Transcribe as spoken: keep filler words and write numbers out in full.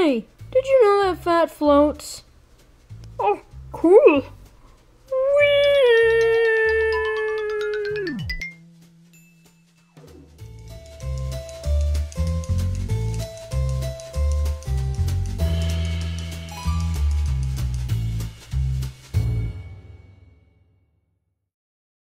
Hey, did you know that fat floats? Oh, cool.